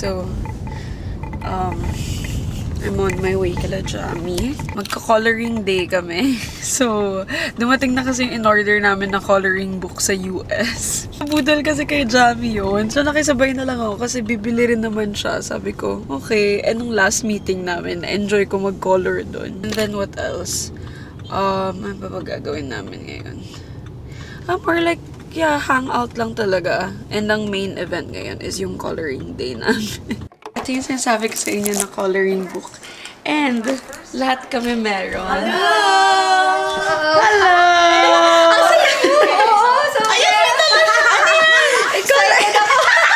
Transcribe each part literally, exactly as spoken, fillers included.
So, um, I'm on my way kala Jami. Magka-coloring day kami. So, dumating na kasi yung in-order namin na coloring book sa U S. Budol kasi kay Jami yun. So, nakisabay na lang ako kasi bibili rin naman siya. Sabi ko, okay. And nung last meeting namin, enjoy ko mag-color doon. And then, what else? Um, ano ba gagawin namin ngayon? Ah, more like, yeah, hangout lang talaga. And ang main event ngayon is yung coloring day namin. Ito yung sinasabi ko sa inyo na coloring book. And, lahat kami meron. Hello! Hello! Ang saya ko! Oo, so ayun! Excited ako!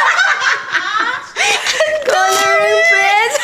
Coloring pens!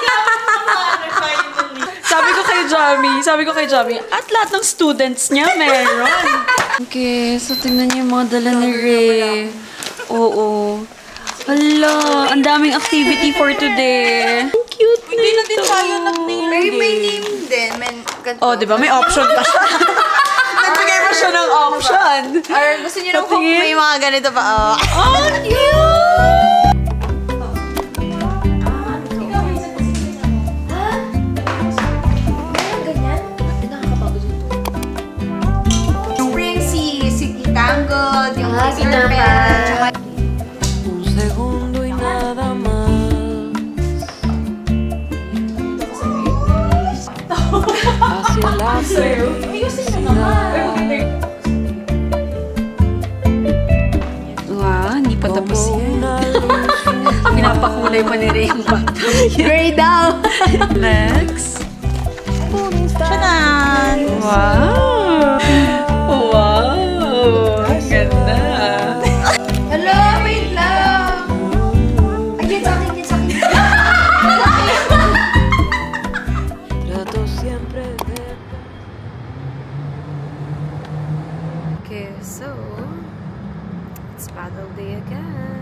Sabi ko kay Jami, sabi ko kay Jami, at lahat ng students niya meron. Okay, so tingnan niyo yung mga dala ni Ray. Oo. Hala, ang daming activity for today. Ang cute Hindi na din tayo nag-name. May, may name din. May, oh, di ba? May option pa siya. Nagbigay pa siya ng option. Or gusto niyo nung kung may mga ganito pa. Oh, oh cute! Spring si, si Tangled, yung Ah, si Peter Pan. Wow, hindi pa tapos yan. Pinapakulay pa ni Ray yung bata. Grade down. Next. Tanan! Wow! Wow! Ang ganda! Hello, wait lang! Ay, get sa akin, get sa akin. Okay, so it's paddle day again.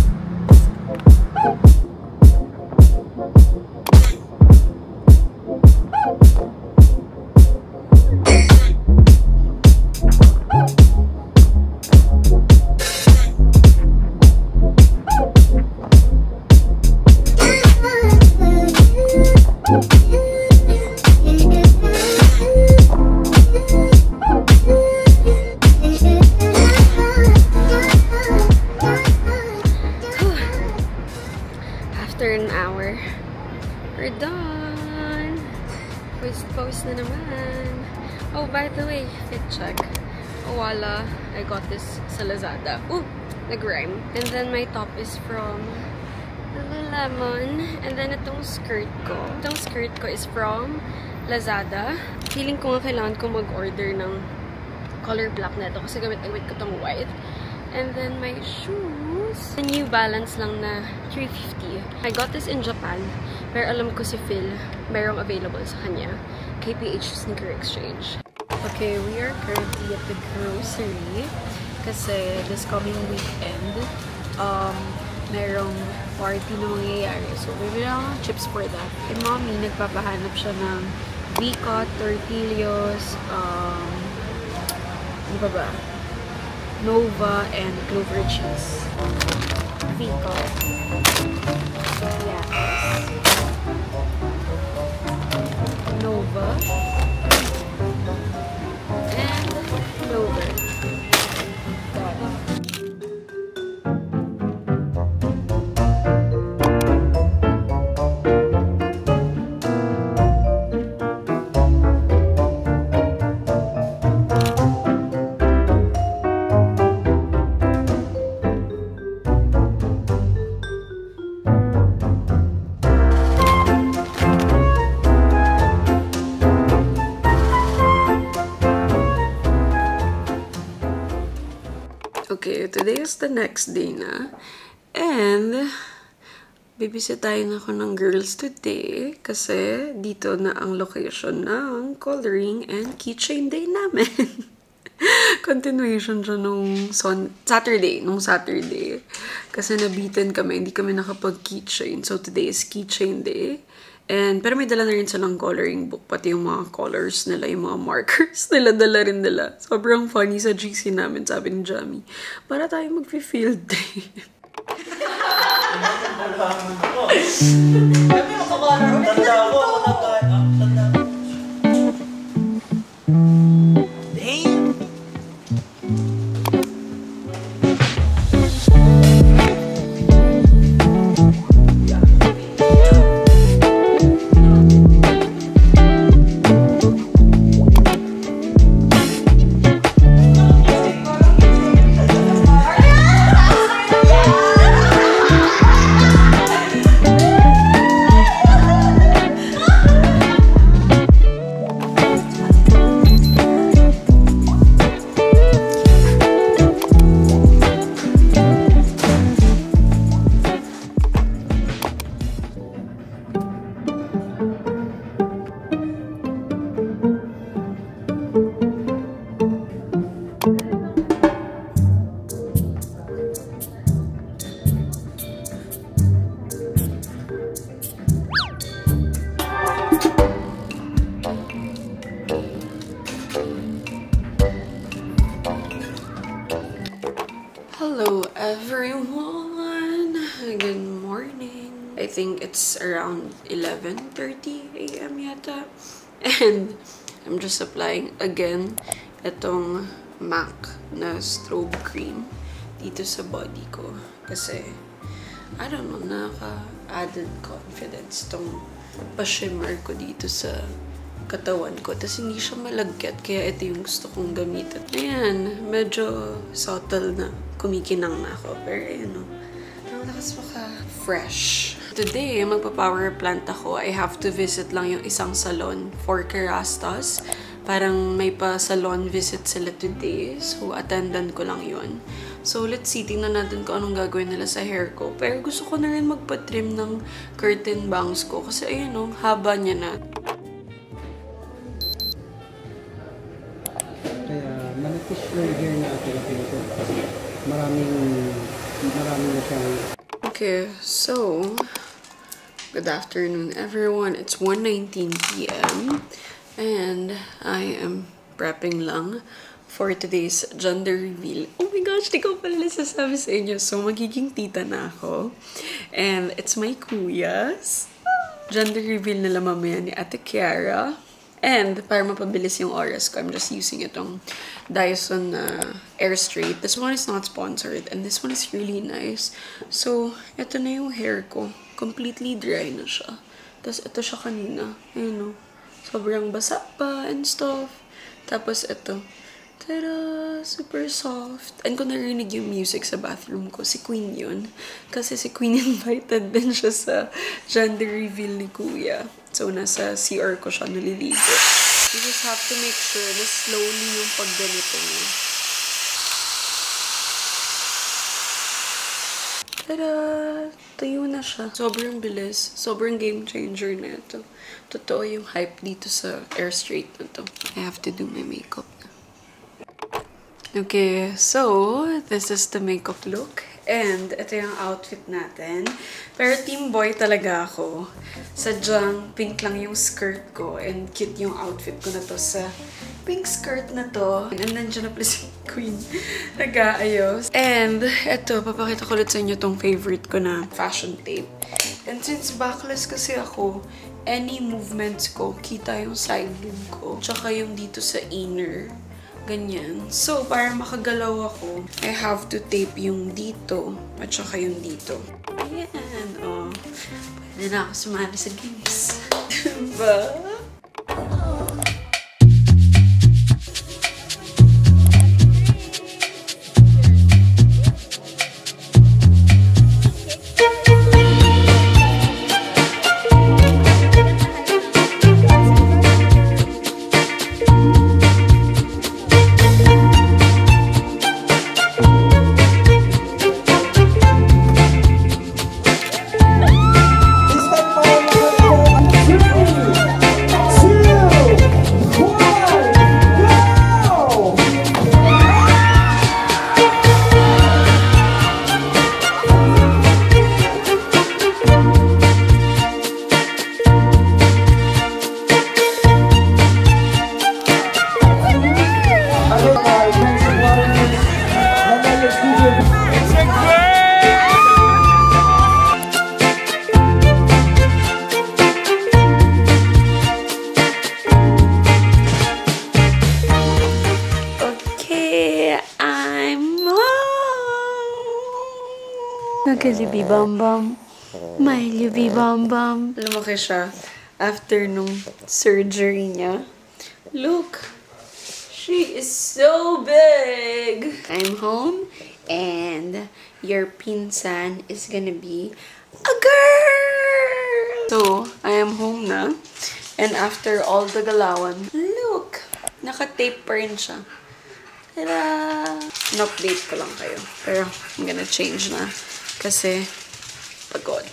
After an hour, we're done! Post-post na naman. Oh, by the way, fit check. Owala, I got this sa Lazada. Ooh, nag-rhyme. And then my top is from Lululemon. And then itong skirt ko. Itong skirt ko is from Lazada. Feeling ko nga kailangan ko mag-order ng color black na ito kasi gamit-gamit ko itong white. And then my shoes, a New Balance lang na three fifty. I got this in Japan, pero alam ko si Phil, merong available sa kanya. K P H Sneaker Exchange. Okay, we are currently at the grocery kasi this coming weekend, um, merong party na mangyayari. So, bibili ako ng chips for that. Kay mommy, nagpapahanap siya ng Bicot, Tortillos, um, ano pa ba? Nova, and Clover cheese. Bicot. Yes. Nova. And Clover. Got it. Okay, today is the next day na. And, bibisitahin ako ng girls today kasi dito na ang location ng coloring and keychain day namin. Continuation siya nung son Saturday, nung Saturday. Kasi nabitin kami, hindi kami nakapag-keychain. So, today is keychain day. And, pero may dala na rin silang coloring book, pati yung mga colors nila, yung mga markers nila, dala rin nila. Sobrang funny sa G C namin, sabi ni Jami. Para tayo mag-field day. Kami makakolor. Tanda ako, ako na ba? Tanda. Damn! Hello everyone! Good morning! I think it's around eleven thirty a m yata. And I'm just applying again itong MAC na strobe cream dito sa body ko. Kasi, I don't know, nakaka-added confidence tong pa-shimmer ko dito sa katawan ko. Tapos hindi siya malagkit, kaya ito yung gusto kong gamitin. Ayan, medyo subtle na. Kumikinang na ako. Pero ayun o, nakalakas maka-fresh. Today, magpa-power plant ako. I have to visit lang yung isang salon for Kerastas. Parang may pa-salon visit sila today. So, attendan ko lang yun. So, let's see. Tingnan natin kung anong gagawin nila sa hair ko. Pero gusto ko na rin magpa-trim ng curtain bangs ko. Kasi ayun o, haba niya na. Kaya manipis yung hair na ating ito kasi maraming maraming na siyang. Okay, so good afternoon everyone. It's one nineteen p m and I am prepping lang for today's gender reveal. Oh my gosh, di ko pala nasasabi sa inyo. So magiging tita na ako. And it's my kuyas. Gender reveal nila mamaya ni Ate Kiara. And para mapabilis yung oras ko, I'm just using itong Dyson uh, Air Straight. This one is not sponsored and this one is really nice. So, ito na yung hair ko. Completely dry na siya. Tapos ito siya kanina. Ayun o. Sobrang basa pa and stuff. Tapos ito. Tada! Super soft. And kung narinig yung music sa bathroom ko, si Queen yun. Kasi si Queen invited din siya sa gender reveal ni Kuya. So, nasa C R ko siya naliligo. You just have to make sure na slowly yung pagganito niya. Tada! Tayo na siya. Sobrang bilis. Sobrang game changer na ito. Totoo yung hype dito sa Air Straight na to. I have to do my makeup na. Okay, so this is the makeup look. And ito yung outfit natin. Pero team boy talaga ako. Sadyang pink lang yung skirt ko. And cute yung outfit ko na to sa pink skirt na to. And nandiyan na pala si Queen. Nag-aayos. And ito, papakita ko ulit sa inyo tong favorite ko na fashion tape. And since backless kasi ako, any movements ko, kita yung side boob ko. Tsaka yung dito sa inner. Ganyan. So, para makagalaw ako, I have to tape yung dito at saka yung dito. Ayan, oh. Pwede na ako sumali sa games. Diba? Magalubi bam bam. My lubi bam bam. Lumaki siya after nung surgery niya. Look! She is so big! I'm home and your pinsan is gonna be a girl! So, I am home na. And after all the galawan, look! Naka-tape pa rin siya. Tada! In-update ko lang kayo. Pero, I'm gonna change na. Kasi, pagod.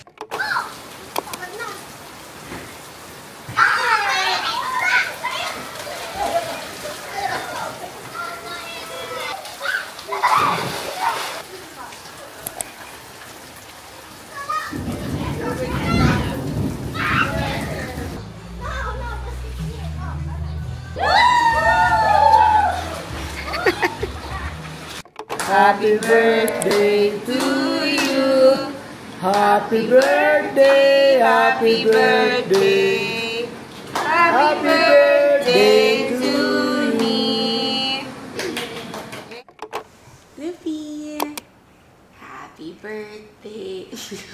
Happy birthday to you. Happy birthday, happy birthday. Happy birthday to me. Luffy. Happy birthday.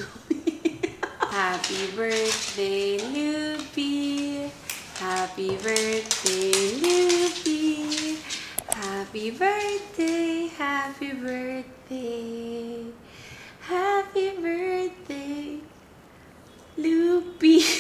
Happy birthday, Luffy. Happy birthday, Luffy. Happy birthday, happy birthday. Happy birthday, Luffy.